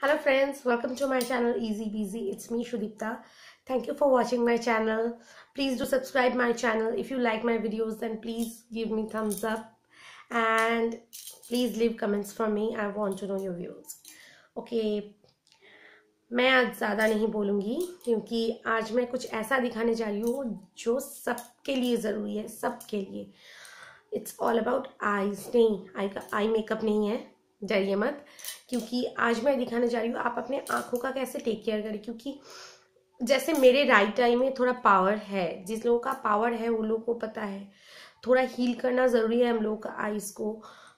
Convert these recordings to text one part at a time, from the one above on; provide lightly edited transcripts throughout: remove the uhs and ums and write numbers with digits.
Hello friends, welcome to my channel Easy Busy. It's me Shudipta. Thank you for watching my channel. Please do subscribe my channel. If you like my videos then please give me thumbs up and please leave comments for me. I want to know your views. Okay, मैं आज ज़्यादा नहीं बोलूँगी क्योंकि आज मैं कुछ ऐसा दिखाने जा रही हूँ जो सबके लिए ज़रूरी है, सबके लिए. It's all about eyes. नहीं, आई मेकअप नहीं है, डरिए मत, क्योंकि आज मैं दिखाने जा रही हूँ आप अपने आंखों का कैसे टेक केयर करें. क्योंकि जैसे मेरे राइट आई में थोड़ा पावर है, जिस लोगों का पावर है वो लोगों को पता है थोड़ा हील करना ज़रूरी है हम लोगों का आईज को.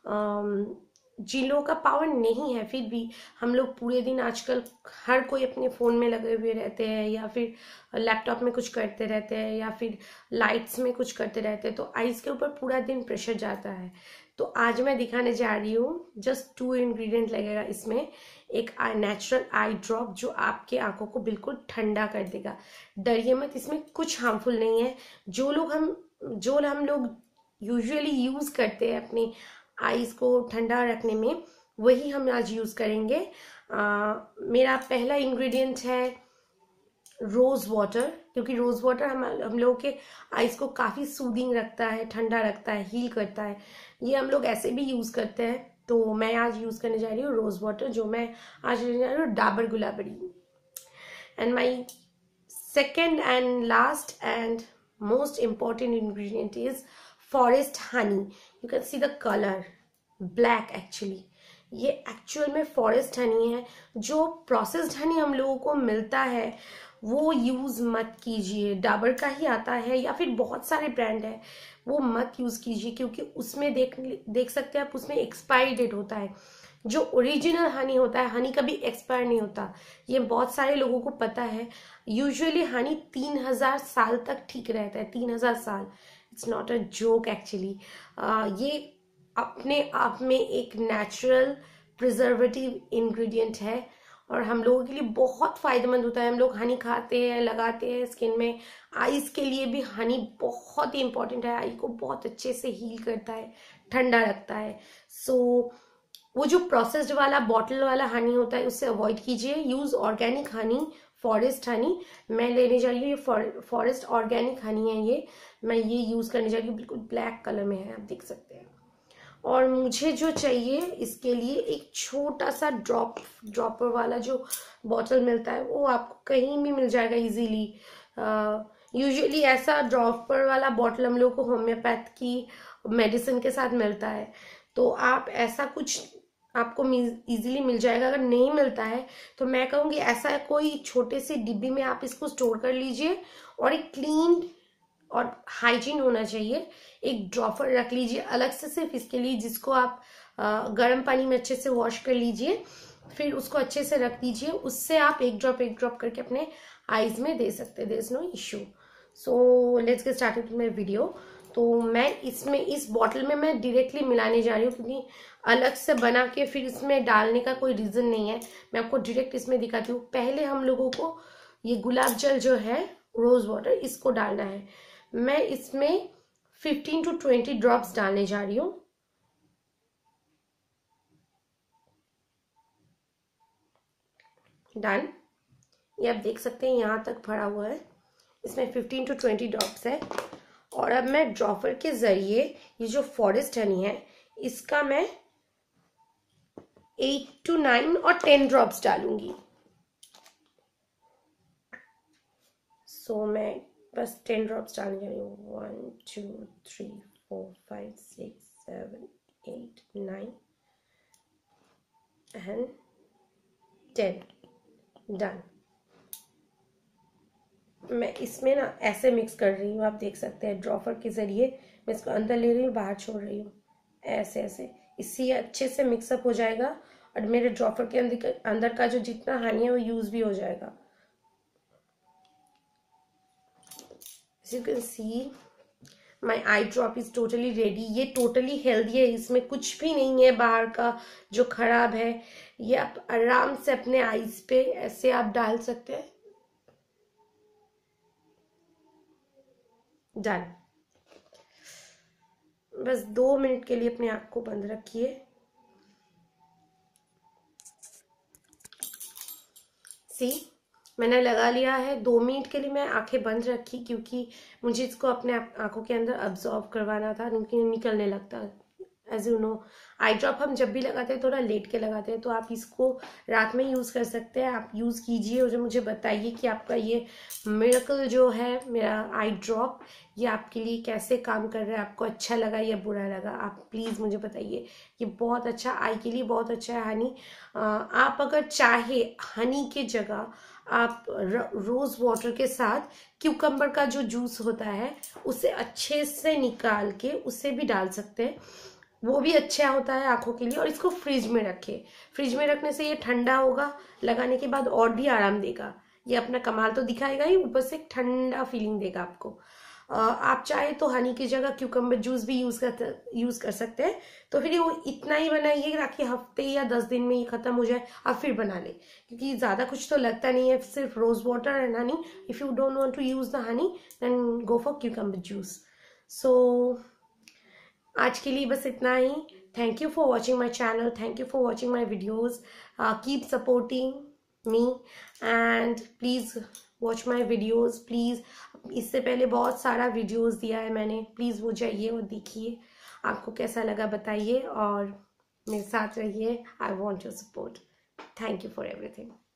जिन लोगों का पावर नहीं है फिर भी हम लोग पूरे दिन आजकल हर कोई अपने फ़ोन में लगे हुए रहते हैं या फिर लैपटॉप में कुछ करते रहते हैं या फिर लाइट्स में कुछ करते रहते हैं, तो आईज के ऊपर पूरा दिन प्रेशर जाता है. तो आज मैं दिखाने जा रही हूँ, जस्ट 2 इंग्रेडिएंट लगेगा इसमें. एक नेचुरल आई ड्रॉप जो आपके आंखों को बिल्कुल ठंडा कर देगा. डरिए मत, इसमें कुछ हार्मफुल नहीं है. जो हम लोग यूजुअली यूज़ करते हैं अपनी आईज को ठंडा रखने में, वही हम आज यूज़ करेंगे. मेरा पहला इंग्रेडिएंट है रोज़ वाटर, क्योंकि रोज़ वाटर हम लोगों के आईज को काफ़ी सूदिंग रखता है, ठंडा रखता है, हील करता है. ये हम लोग ऐसे भी यूज़ करते हैं. तो मैं आज यूज़ करने जा रही हूँ रोज़ वाटर, जो मैं आज लेने जा रही हूँ Dabur Gulabari. And my second and last and most important ingredient is forest honey. You can see the colour black. Actually ये एक्चुअल में फॉरेस्ट हनी है. जो प्रोसेस्ड हनी हम लोगों को मिलता है वो यूज़ मत कीजिए. डाबर का ही आता है या फिर बहुत सारे ब्रांड है, वो मत यूज़ कीजिए क्योंकि उसमें देख सकते हैं आप, उसमें एक्सपायरी डेट होता है. जो ओरिजिनल हनी होता है, हनी कभी एक्सपायर नहीं होता, ये बहुत सारे लोगों को पता है. यूजुअली हनी 3000 साल तक ठीक रहता है. 3000 साल. It's not a joke actually. ये अपने आप में एक नेचुरल प्रिजर्वेटिव इंग्रेडिएंट है और हम लोगों के लिए बहुत फायदेमंद होता है. हम लोग हनी खाते हैं, लगाते हैं स्किन में. आईज के लिए भी हनी बहुत ही इंपॉर्टेंट है. आई को बहुत अच्छे से हील करता है, ठंडा रखता है. सो वो जो प्रोसेस्ड वाला बॉटल वाला हनी होता है उससे अवॉइड कीजिए. Use organic honey, forest honey. मैं लेने जा रही हूँ ये फॉरेस्ट ऑर्गेनिक हनी है. ये मैं ये यूज करने जा रही हूँ. बिल्कुल ब्लैक कलर में है, आप देख सकते हैं. और मुझे जो चाहिए इसके लिए एक छोटा सा ड्रॉपर वाला जो बॉटल मिलता है, वो आपको कहीं भी मिल जाएगा इजीली. यूजुअली ऐसा ड्रॉपर वाला बॉटल हम लोग को होम्योपैथ की मेडिसिन के साथ मिलता है, तो आप ऐसा कुछ आपको इजीली मिल जाएगा. अगर नहीं मिलता है तो मैं कहूँगी ऐसा कोई छोटे से डिब्बी में आप इसको स्टोर कर लीजिए और एक क्लीन और हाइजीन होना चाहिए. एक ड्रॉपर रख लीजिए अलग से सिर्फ इसके लिए, जिसको आप गर्म पानी में अच्छे से वॉश कर लीजिए, फिर उसको अच्छे से रख दीजिए. उससे आप एक ड्रॉप करके अपने आईज में दे सकते हैं. There is no issue. So let's get started with my video. तो मैं इसमें इस बॉटल में मैं डायरेक्टली मिलाने जा रही हूँ क्योंकि अलग से बना के फिर इसमें डालने का कोई रीज़न नहीं है. मैं आपको डायरेक्ट इसमें दिखाती हूँ. पहले हम लोगों को ये गुलाब जल जो है, रोज़ वाटर, इसको डालना है. मैं इसमें 15 to 20 ड्रॉप्स डालने जा रही हूँ. डन. ये आप देख सकते हैं यहाँ तक भरा हुआ है. इसमें 15 to 20 ड्रॉप्स है. और अब मैं ड्रॉपर के जरिए ये जो फॉरेस्ट हनी है इसका मैं 8 to 9 और 10 ड्रॉप्स डालूंगी. सो मैं बस 10 ड्रॉप्स डालने जा रही हूँ. 1 2 3 4 5 6 7 8 9 एंड 10. डन. मैं इसमें ना ऐसे मिक्स कर रही हूँ, आप देख सकते हैं. ड्रॉपर के जरिए मैं इसको अंदर ले रही हूँ, बाहर छोड़ रही हूँ, ऐसे ऐसे. इससे अच्छे से मिक्सअप हो जाएगा और मेरे ड्रॉपर के अंदर का जो जितना हनी है वो यूज भी हो जाएगा. As you can see, my eye drop is totally ready. ये टोटली हेल्दी है, इसमें कुछ भी नहीं है बाहर का जो खराब है. ये आप आराम से अपने आईज पे ऐसे आप डाल सकते हैं. डन. बस 2 मिनट के लिए अपने आँख को बंद रखिए. सी मैंने लगा लिया है। 2 मिनट के लिए मैं आंखें बंद रखी क्योंकि मुझे इसको अपने आंखों के अंदर अब्जॉर्ब करवाना था, निकलने लगता। As you know, eye drop हम जब भी लगाते हैं थोड़ा लेट के लगाते हैं, तो आप इसको रात में यूज़ कर सकते हैं। आप यूज़ कीजिए और मुझे बताइए कि आपका ये मिरेकल जो है मेरा आई ड्रॉप, ये आपके लिए कैसे काम कर रहा है, आपको अच्छा लगा या बुरा लगा। आप प्लीज़ मुझे बताइए। ये बहुत अच्छा, आई के लिए बहुत अच्छा है हनी। आप अगर चाहे हनी के जगह आप रोज़ वाटर के साथ क्यूकम्बर का जो जूस होता है उसे अच्छे से निकाल के उसे भी डाल सकते हैं, वो भी अच्छा होता है आंखों के लिए। और इसको फ्रिज में रखें, फ्रिज में रखने से ये ठंडा होगा, लगाने के बाद और भी आराम देगा। ये अपना कमाल तो दिखाएगा ही, ऊपर से एक ठंडा फीलिंग देगा आपको। आप चाहे तो हनी की जगह क्यूकम्बर जूस भी यूज कर सकते हैं। तो फिर वो इतना ही बनाइए ताकि हफ्ते या 10 दिन में ये खत्म हो जाए, आप फिर बना ले, क्योंकि ज्यादा कुछ तो लगता नहीं है, सिर्फ rose water and honey. If you don't want to use the honey then go for cucumber juice. So आज के लिए बस इतना ही। Thank you for watching my channel, thank you for watching my videos, keep supporting me and please watch my videos please. इससे पहले बहुत सारा वीडियोज़ दिया है मैंने, प्लीज़ वो जाइए और देखिए। आपको कैसा लगा बताइए और मेरे साथ रहिए। I want your support. Thank you for everything.